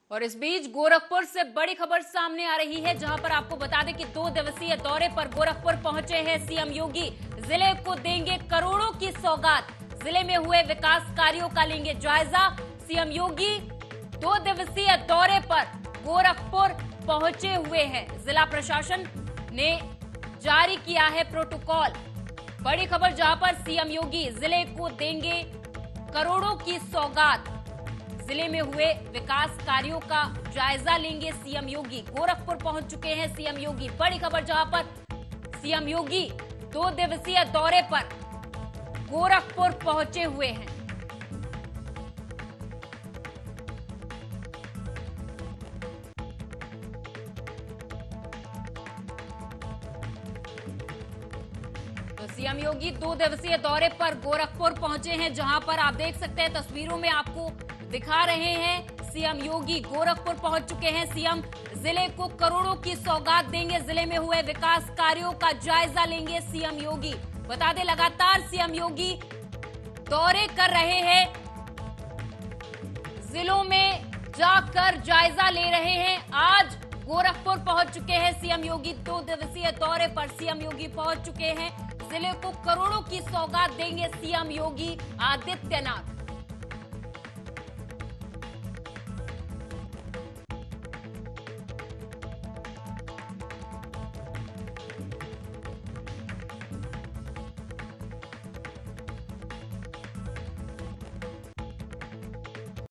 और इस बीच गोरखपुर से बड़ी खबर सामने आ रही है, जहां पर आपको बता दें कि 2 दिवसीय दौरे पर गोरखपुर पहुंचे हैं सीएम योगी। जिले को देंगे करोड़ों की सौगात, जिले में हुए विकास कार्यों का लेंगे जायजा। सीएम योगी 2 दिवसीय दौरे पर गोरखपुर पहुंचे हुए हैं। जिला प्रशासन ने जारी किया है प्रोटोकॉल। बड़ी खबर, जहां पर सीएम योगी जिले को देंगे करोड़ों की सौगात, जिले में हुए विकास कार्यों का जायजा लेंगे सीएम योगी। गोरखपुर पहुंच चुके हैं सीएम योगी। बड़ी खबर, जहां पर सीएम योगी 2 दिवसीय दौरे पर गोरखपुर पहुंचे हुए हैं। तो सीएम योगी 2 दिवसीय दौरे पर गोरखपुर पहुंचे हैं, जहां पर आप देख सकते हैं तस्वीरों में आपको दिखा रहे हैं सीएम योगी गोरखपुर पहुंच चुके हैं। सीएम जिले को करोड़ों की सौगात देंगे, जिले में हुए विकास कार्यों का जायजा लेंगे सीएम योगी। बता दें, लगातार सीएम योगी दौरे कर रहे हैं, जिलों में जाकर जायजा ले रहे हैं। आज गोरखपुर पहुंच चुके हैं सीएम योगी। 2 दिवसीय दौरे पर सीएम योगी पहुंच चुके हैं। जिले को करोड़ों की सौगात देंगे सीएम योगी आदित्यनाथ।